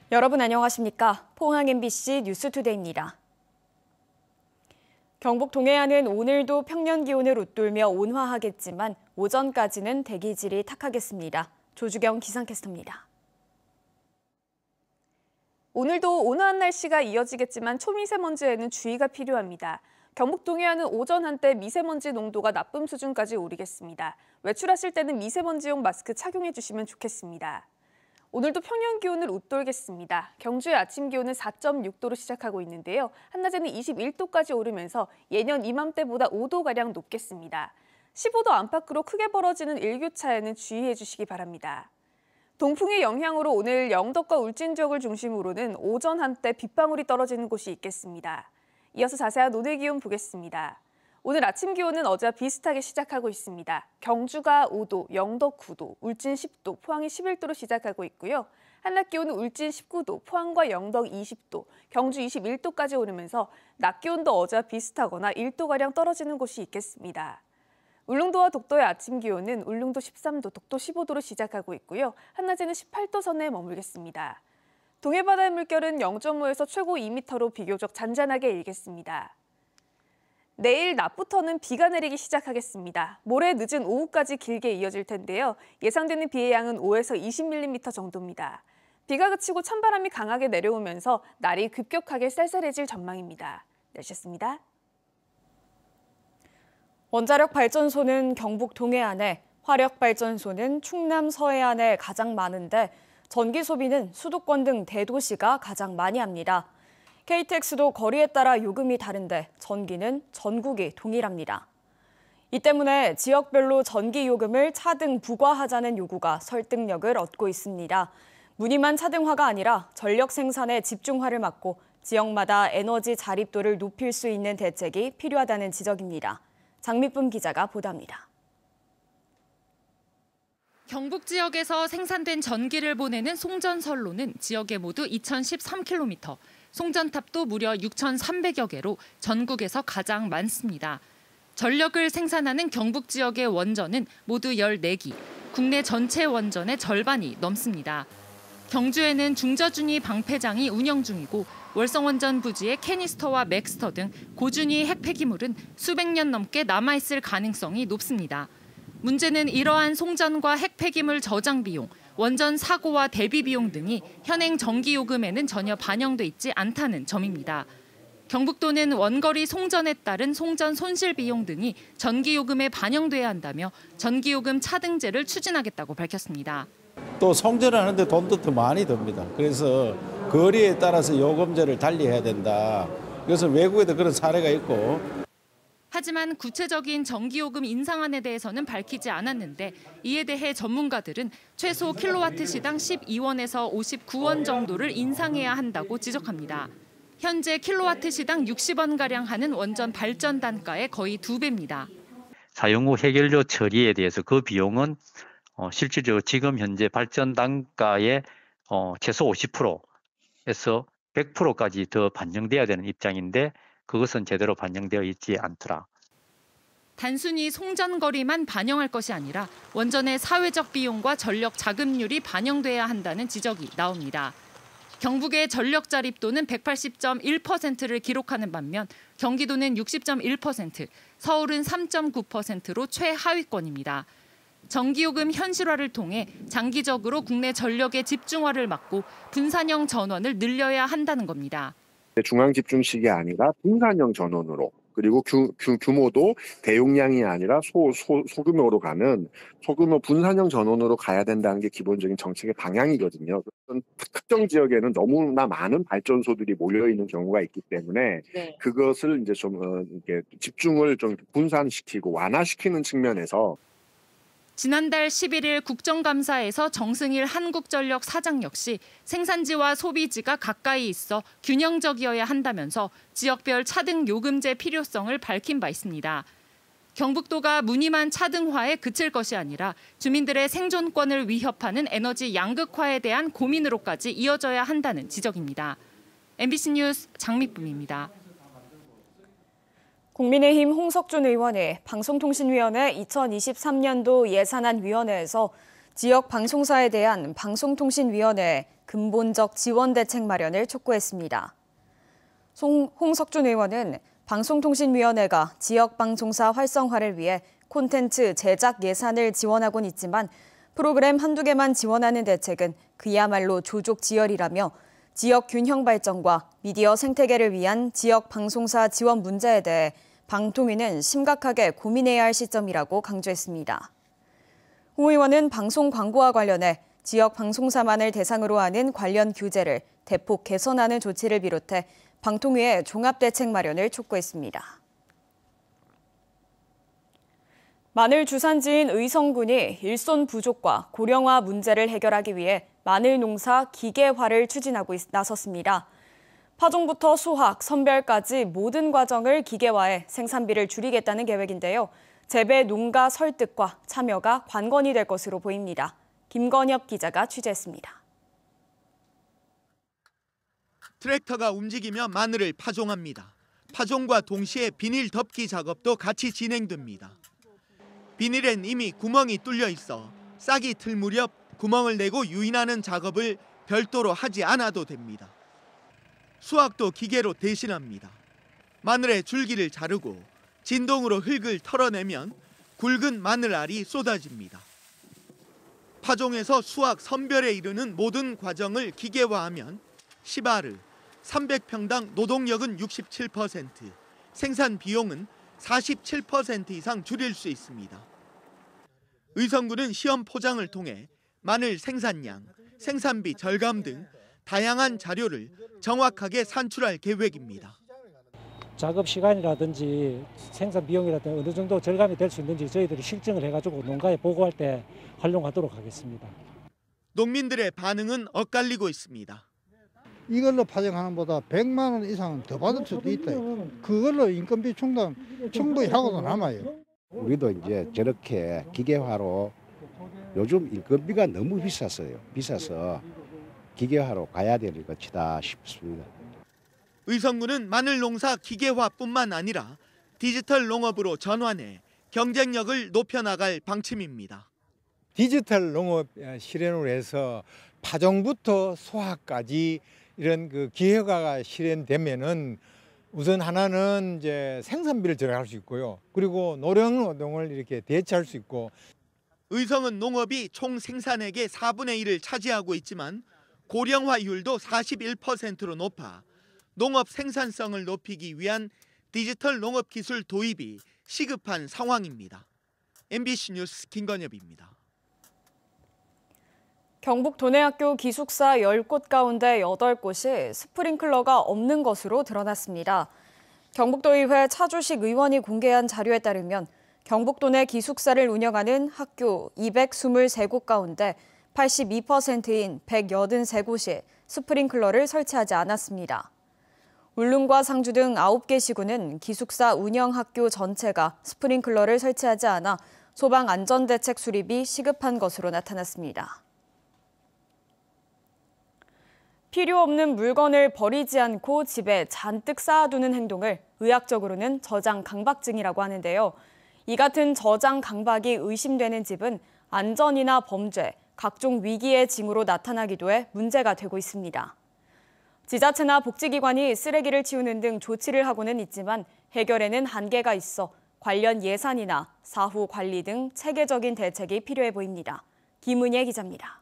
여러분 안녕하십니까? 포항 MBC 뉴스투데이입니다. 경북 동해안은 오늘도 평년 기온을 웃돌며 온화하겠지만 오전까지는 대기질이 탁하겠습니다. 조주경 기상캐스터입니다. 오늘도 온화한 날씨가 이어지겠지만 초미세먼지에는 주의가 필요합니다. 경북 동해안은 오전 한때 미세먼지 농도가 나쁨 수준까지 오르겠습니다. 외출하실 때는 미세먼지용 마스크 착용해 주시면 좋겠습니다. 오늘도 평년 기온을 웃돌겠습니다. 경주의 아침 기온은 4.6도로 시작하고 있는데요. 한낮에는 21도까지 오르면서 예년 이맘때보다 5도가량 높겠습니다. 15도 안팎으로 크게 벌어지는 일교차에는 주의해 주시기 바랍니다. 동풍의 영향으로 오늘 영덕과 울진 지역을 중심으로는 오전 한때 빗방울이 떨어지는 곳이 있겠습니다. 이어서 자세한 오늘 기온 보겠습니다. 오늘 아침 기온은 어제와 비슷하게 시작하고 있습니다. 경주가 5도, 영덕 9도, 울진 10도, 포항이 11도로 시작하고 있고요. 한낮 기온은 울진 19도, 포항과 영덕 20도, 경주 21도까지 오르면서 낮 기온도 어제와 비슷하거나 1도가량 떨어지는 곳이 있겠습니다. 울릉도와 독도의 아침 기온은 울릉도 13도, 독도 15도로 시작하고 있고요. 한낮에는 18도 선에 머물겠습니다. 동해바다의 물결은 0.5에서 최고 2m로 비교적 잔잔하게 일겠습니다. 내일 낮부터는 비가 내리기 시작하겠습니다. 모레 늦은 오후까지 길게 이어질 텐데요. 예상되는 비의 양은 5에서 20mm 정도입니다. 비가 그치고 찬바람이 강하게 내려오면서 날이 급격하게 쌀쌀해질 전망입니다. 날씨였습니다. 원자력 발전소는 경북 동해안에, 화력 발전소는 충남 서해안에 가장 많은데 전기 소비는 수도권 등 대도시가 가장 많이 합니다. KTX도 거리에 따라 요금이 다른데 전기는 전국이 동일합니다. 이 때문에 지역별로 전기 요금을 차등 부과하자는 요구가 설득력을 얻고 있습니다. 무늬만 차등화가 아니라 전력 생산의 집중화를 막고 지역마다 에너지 자립도를 높일 수 있는 대책이 필요하다는 지적입니다. 장미쁨 기자가 보도합니다. 경북 지역에서 생산된 전기를 보내는 송전선로는 지역에 모두 2,013km, 송전탑도 무려 6,300여 개로 전국에서 가장 많습니다. 전력을 생산하는 경북 지역의 원전은 모두 14기, 국내 전체 원전의 절반이 넘습니다. 경주에는 중저준위 방패장이 운영 중이고 월성원전 부지의 캐니스터와 맥스터 등 고준위 핵폐기물은 수백 년 넘게 남아있을 가능성이 높습니다. 문제는 이러한 송전과 핵폐기물 저장 비용, 원전 사고와 대비 비용 등이 현행 전기요금에는 전혀 반영돼 있지 않다는 점입니다. 경북도는 원거리 송전에 따른 송전 손실 비용 등이 전기요금에 반영돼야 한다며 전기요금 차등제를 추진하겠다고 밝혔습니다. 또 송전을 하는데 돈도 더 많이 듭니다. 그래서 거리에 따라서 요금제를 달리해야 된다. 그래서 외국에도 그런 사례가 있고. 하지만 구체적인 전기요금 인상안에 대해서는 밝히지 않았는데 이에 대해 전문가들은 최소 킬로와트 시당 12원에서 59원 정도를 인상해야 한다고 지적합니다. 현재 킬로와트 시당 60원가량 하는 원전 발전 단가의 거의 2배입니다. 사용 후 해결료 처리에 대해서 그 비용은 실질적으로 지금 현재 발전 단가의 최소 50%에서 100%까지 더 반영돼야 되는 입장인데 그것은 제대로 반영되어 있지 않더라. 단순히 송전거리만 반영할 것이 아니라 원전의 사회적 비용과 전력 자급률이 반영돼야 한다는 지적이 나옵니다. 경북의 전력 자립도는 180.1%를 기록하는 반면 경기도는 60.1%, 서울은 3.9%로 최하위권입니다. 전기요금 현실화를 통해 장기적으로 국내 전력의 집중화를 막고 분산형 전원을 늘려야 한다는 겁니다. 중앙 집중식이 아니라 분산형 전원으로, 그리고 규모도 대용량이 아니라 소규모로 가는 소규모 분산형 전원으로 가야 된다는 게 기본적인 정책의 방향이거든요. 특정 지역에는 너무나 많은 발전소들이 몰려 있는 경우가 있기 때문에 그것을 이제 좀 이렇게 집중을 좀 분산시키고 완화시키는 측면에서. 지난달 11일 국정감사에서 정승일 한국전력 사장 역시 생산지와 소비지가 가까이 있어 균형적이어야 한다면서 지역별 차등 요금제 필요성을 밝힌 바 있습니다. 경북도가 무늬만 차등화에 그칠 것이 아니라 주민들의 생존권을 위협하는 에너지 양극화에 대한 고민으로까지 이어져야 한다는 지적입니다. MBC 뉴스 장미쁨입니다. 국민의힘 홍석준 의원이 방송통신위원회 2023년도 예산안위원회에서 지역 방송사에 대한 방송통신위원회에 근본적 지원 대책 마련을 촉구했습니다. 홍석준 의원은 방송통신위원회가 지역방송사 활성화를 위해 콘텐츠 제작 예산을 지원하곤 있지만 프로그램 한두 개만 지원하는 대책은 그야말로 조족지열이라며 지역 균형 발전과 미디어 생태계를 위한 지역 방송사 지원 문제에 대해 방통위는 심각하게 고민해야 할 시점이라고 강조했습니다. 홍 의원은 방송 광고와 관련해 지역 방송사만을 대상으로 하는 관련 규제를 대폭 개선하는 조치를 비롯해 방통위의 종합대책 마련을 촉구했습니다. 마늘 주산지인 의성군이 일손 부족과 고령화 문제를 해결하기 위해 마늘 농사 기계화를 추진하고 나섰습니다. 파종부터 수확, 선별까지 모든 과정을 기계화해 생산비를 줄이겠다는 계획인데요. 재배 농가 설득과 참여가 관건이 될 것으로 보입니다. 김건엽 기자가 취재했습니다. 트랙터가 움직이며 마늘을 파종합니다. 파종과 동시에 비닐 덮기 작업도 같이 진행됩니다. 비닐엔 이미 구멍이 뚫려 있어 싹이 틀 무렵 구멍을 내고 유인하는 작업을 별도로 하지 않아도 됩니다. 수확도 기계로 대신합니다. 마늘의 줄기를 자르고 진동으로 흙을 털어내면 굵은 마늘알이 쏟아집니다. 파종에서 수확, 선별에 이르는 모든 과정을 기계화하면 시바르, 300평당 노동력은 67%, 생산 비용은 47% 이상 줄일 수 있습니다. 의성군은 시험 포장을 통해 마늘 생산량, 생산비 절감 등 다양한 자료를 정확하게 산출할 계획입니다. 작업 시간이라든지 생산 비용이라든지 어느 정도 절감이 될 수 있는지 저희들이 실증을 해가지고 농가에 보고할 때 활용하도록 하겠습니다. 농민들의 반응은 엇갈리고 있습니다. 이걸로 파종하는 것보다 100만 원 이상은 더 받을 수도 있다. 그걸로 인건비 충당 충분히 하고도 남아요. 우리도 이제 저렇게 기계화로 요즘 인건비가 너무 비싸서 기계화로 가야 될 것이다 싶습니다. 의성군은 마늘 농사 기계화뿐만 아니라 디지털 농업으로 전환해 경쟁력을 높여나갈 방침입니다. 디지털 농업 실현을 해서 파종부터 소화까지 이런 그 기계화가 실현되면은 우선 하나는 이제 생산비를 절약할 수 있고요. 그리고 노령 노동을 이렇게 대체할 수 있고. 의성은 농업이 총 생산액의 4분의 1을 차지하고 있지만 고령화율도 41%로 높아 농업 생산성을 높이기 위한 디지털 농업 기술 도입이 시급한 상황입니다. MBC 뉴스 김건엽입니다. 경북 도내학교 기숙사 10곳 가운데 8곳이 스프링클러가 없는 것으로 드러났습니다. 경북도의회 차주식 의원이 공개한 자료에 따르면 경북도 내 기숙사를 운영하는 학교 223곳 가운데 82%인 183곳이 스프링클러를 설치하지 않았습니다. 울릉과 상주 등 9개 시군은 기숙사 운영 학교 전체가 스프링클러를 설치하지 않아 소방 안전대책 수립이 시급한 것으로 나타났습니다. 필요 없는 물건을 버리지 않고 집에 잔뜩 쌓아두는 행동을 의학적으로는 저장 강박증이라고 하는데요. 이 같은 저장 강박이 의심되는 집은 안전이나 범죄, 각종 위기의 징후로 나타나기도 해 문제가 되고 있습니다. 지자체나 복지기관이 쓰레기를 치우는 등 조치를 하고는 있지만 해결에는 한계가 있어 관련 예산이나 사후 관리 등 체계적인 대책이 필요해 보입니다. 김은혜 기자입니다.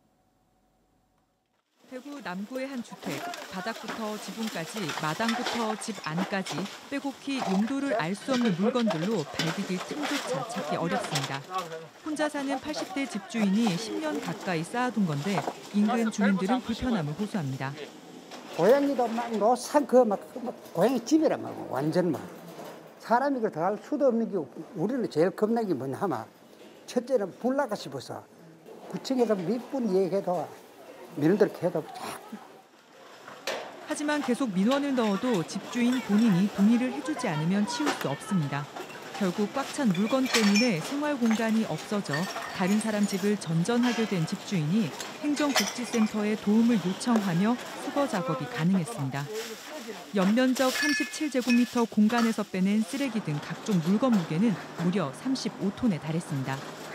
대구 남구의 한 주택, 바닥부터 지붕까지 마당부터 집 안까지 빼곡히 용도를 알 수 없는 물건들로 발디딜 틈조차 찾기 어렵습니다. 혼자 사는 80대 집주인이 10년 가까이 쌓아둔 건데 인근 주민들은 불편함을 호소합니다. 고양이도 막 산 고양이 집이란 말이야. 완전 막 사람이 그걸 더 할 수도 없는 게 우리는 제일 겁나는 게 뭐냐 하면 첫째는 불나가 싶어서 구청에서 몇 분 얘기해도 민원들 해도 자꾸. 하지만 계속 민원을 넣어도 집주인 본인이 동의를 해주지 않으면 치울 수 없습니다. 결국 꽉 찬 물건 때문에 생활 공간이 없어져 다른 사람 집을 전전하게 된 집주인이 행정복지센터에 도움을 요청하며 수거 작업이 가능했습니다. 연면적 37제곱미터 공간에서 빼낸 쓰레기 등 각종 물건 무게는 무려 35톤에 달했습니다.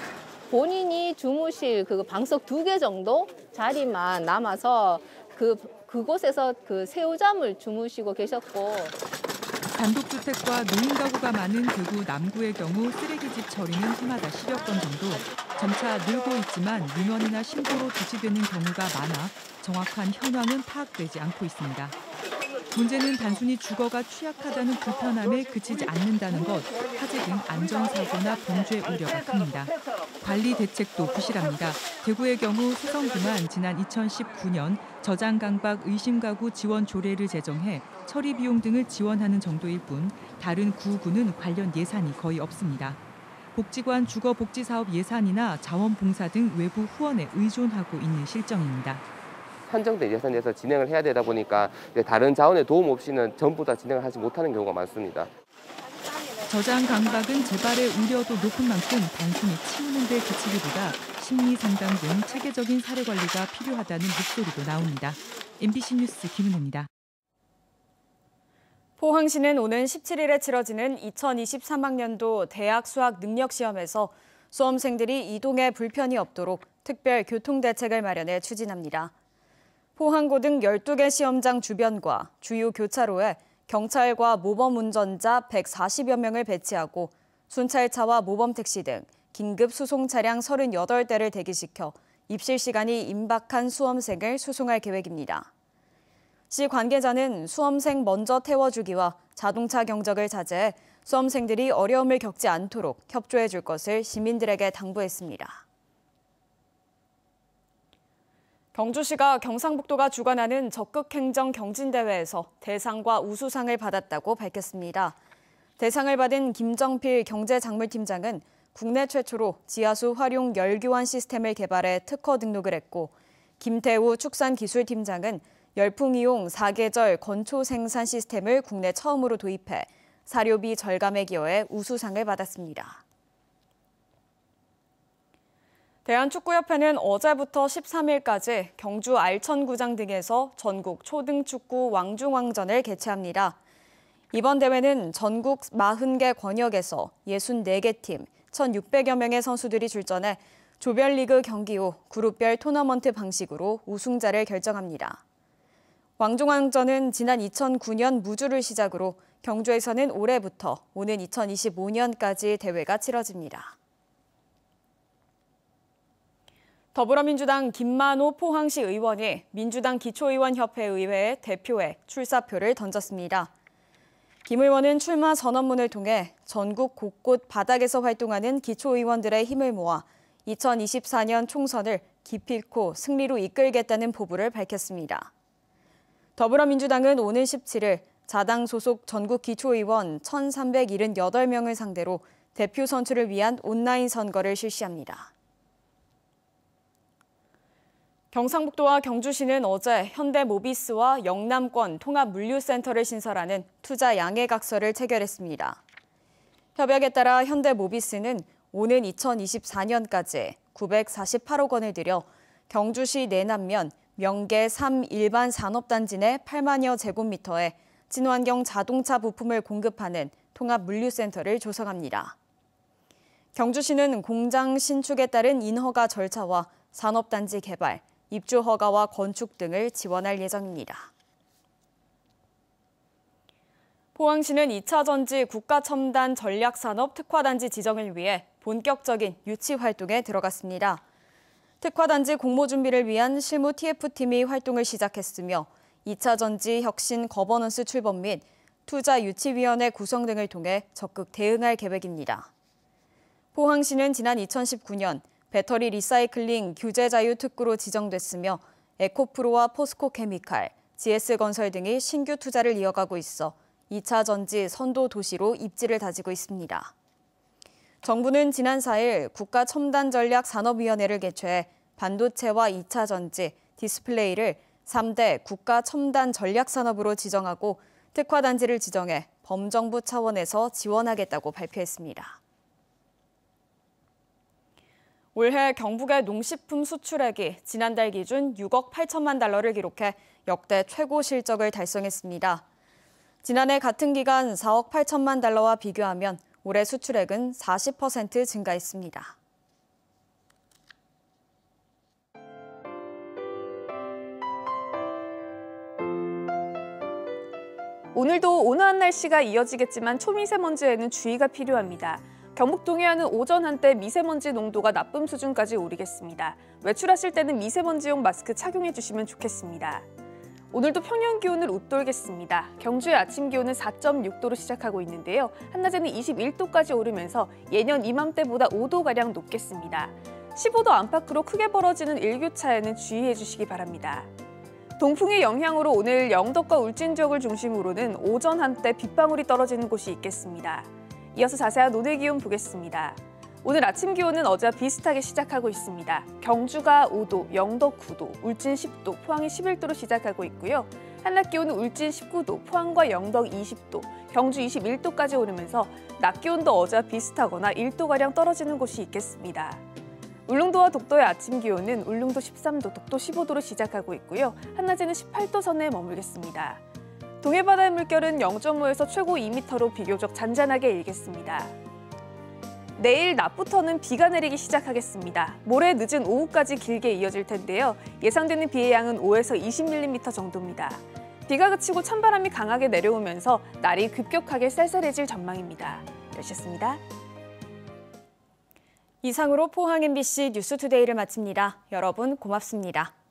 본인이 주무실 그 방석 2개 정도 자리만 남아서 그곳에서 그 새우잠을 주무시고 계셨고. 단독주택과 노인 가구가 많은 대구 남구의 경우 쓰레기집 처리는 해마다 10여 건 정도. 점차 늘고 있지만 민원이나 신고로 조치되는 경우가 많아 정확한 현황은 파악되지 않고 있습니다. 문제는 단순히 주거가 취약하다는 불편함에 그치지 않는다는 것, 화재 등 안전사고나 범죄 우려가 큽니다. 관리 대책도 부실합니다. 대구의 경우 수성구만 지난 2019년 저장강박 의심가구 지원 조례를 제정해 처리 비용 등을 지원하는 정도일 뿐 다른 구구는 관련 예산이 거의 없습니다. 복지관 주거복지사업 예산이나 자원봉사 등 외부 후원에 의존하고 있는 실정입니다. 한정된 예산에서 진행을 해야 되다 보니까 다른 자원의 도움 없이는 전부 다 진행을 하지 못하는 경우가 많습니다. 저장 강박은 재발의 우려도 높은 만큼 단순히 치우는 데 그치기보다 심리 상담 등 체계적인 사례 관리가 필요하다는 목소리도 나옵니다. MBC 뉴스 김은혜입니다. 포항시는 오는 17일에 치러지는 2023학년도 대학 수학 능력 시험에서 수험생들이 이동에 불편이 없도록 특별 교통대책을 마련해 추진합니다. 포항고 등 12개 시험장 주변과 주요 교차로에 경찰과 모범운전자 140여 명을 배치하고 순찰차와 모범택시 등 긴급 수송 차량 38대를 대기시켜 입실 시간이 임박한 수험생을 수송할 계획입니다. 시 관계자는 수험생 먼저 태워주기와 자동차 경적을 자제해 수험생들이 어려움을 겪지 않도록 협조해 줄 것을 시민들에게 당부했습니다. 경주시가 경상북도가 주관하는 적극행정 경진대회에서 대상과 우수상을 받았다고 밝혔습니다. 대상을 받은 김정필 경제작물팀장은 국내 최초로 지하수 활용 열교환 시스템을 개발해 특허 등록을 했고, 김태우 축산기술팀장은 열풍이용 4계절 건초 생산 시스템을 국내 처음으로 도입해 사료비 절감에 기여해 우수상을 받았습니다. 대한축구협회는 어제부터 13일까지 경주 알천구장 등에서 전국 초등축구 왕중왕전을 개최합니다. 이번 대회는 전국 40개 권역에서 64개 팀, 1,600여 명의 선수들이 출전해 조별리그 경기 후 그룹별 토너먼트 방식으로 우승자를 결정합니다. 왕중왕전은 지난 2009년 무주를 시작으로 경주에서는 올해부터 오는 2025년까지 대회가 치러집니다. 더불어민주당 김만호 포항시 의원이 민주당 기초의원협회 의회에 대표에 출사표를 던졌습니다. 김 의원은 출마 전원문을 통해 전국 곳곳 바닥에서 활동하는 기초의원들의 힘을 모아 2024년 총선을 기필코 승리로 이끌겠다는 포부를 밝혔습니다. 더불어민주당은 오는 17일 자당 소속 전국 기초의원 1,378명을 상대로 대표 선출을 위한 온라인 선거를 실시합니다. 경상북도와 경주시는 어제 현대모비스와 영남권 통합물류센터를 신설하는 투자 양해각서를 체결했습니다. 협약에 따라 현대모비스는 오는 2024년까지 948억 원을 들여 경주시 내남면 명계 3 일반 산업단지 내 8만여 제곱미터에 친환경 자동차 부품을 공급하는 통합물류센터를 조성합니다. 경주시는 공장 신축에 따른 인허가 절차와 산업단지 개발, 입주 허가와 건축 등을 지원할 예정입니다. 포항시는 2차 전지 국가첨단 전략산업 특화단지 지정을 위해 본격적인 유치 활동에 들어갔습니다. 특화단지 공모 준비를 위한 실무 TF팀이 활동을 시작했으며 2차 전지 혁신 거버넌스 출범 및 투자유치위원회 구성 등을 통해 적극 대응할 계획입니다. 포항시는 지난 2019년 배터리 리사이클링 규제 자유 특구로 지정됐으며 에코프로와 포스코케미칼, GS건설 등이 신규 투자를 이어가고 있어 2차 전지 선도 도시로 입지를 다지고 있습니다. 정부는 지난 4일 국가첨단전략산업위원회를 개최해 반도체와 2차 전지, 디스플레이를 3대 국가첨단전략산업으로 지정하고 특화단지를 지정해 범정부 차원에서 지원하겠다고 발표했습니다. 올해 경북의 농식품 수출액이 지난달 기준 6억 8천만 달러를 기록해 역대 최고 실적을 달성했습니다. 지난해 같은 기간 4억 8천만 달러와 비교하면 올해 수출액은 40% 증가했습니다. 오늘도 온화한 날씨가 이어지겠지만 초미세먼지에는 주의가 필요합니다. 경북 동해안은 오전 한때 미세먼지 농도가 나쁨 수준까지 오르겠습니다. 외출하실 때는 미세먼지용 마스크 착용해 주시면 좋겠습니다. 오늘도 평년 기온을 웃돌겠습니다. 경주의 아침 기온은 4.6도로 시작하고 있는데요. 한낮에는 21도까지 오르면서 예년 이맘때보다 5도가량 높겠습니다. 15도 안팎으로 크게 벌어지는 일교차에는 주의해 주시기 바랍니다. 동풍의 영향으로 오늘 영덕과 울진 지역을 중심으로는 오전 한때 빗방울이 떨어지는 곳이 있겠습니다. 이어서 자세한 오늘 기온 보겠습니다. 오늘 아침 기온은 어제와 비슷하게 시작하고 있습니다. 경주가 5도, 영덕 9도, 울진 10도, 포항이 11도로 시작하고 있고요. 한낮 기온은 울진 19도, 포항과 영덕 20도, 경주 21도까지 오르면서 낮 기온도 어제와 비슷하거나 1도가량 떨어지는 곳이 있겠습니다. 울릉도와 독도의 아침 기온은 울릉도 13도, 독도 15도로 시작하고 있고요. 한낮에는 18도 선에 머물겠습니다. 동해바다의 물결은 0.5에서 최고 2m로 비교적 잔잔하게 일겠습니다. 내일 낮부터는 비가 내리기 시작하겠습니다. 모레 늦은 오후까지 길게 이어질 텐데요. 예상되는 비의 양은 5에서 20mm 정도입니다. 비가 그치고 찬바람이 강하게 내려오면서 날이 급격하게 쌀쌀해질 전망입니다. 날씨였습니다. 이상으로 포항 MBC 뉴스투데이를 마칩니다. 여러분 고맙습니다.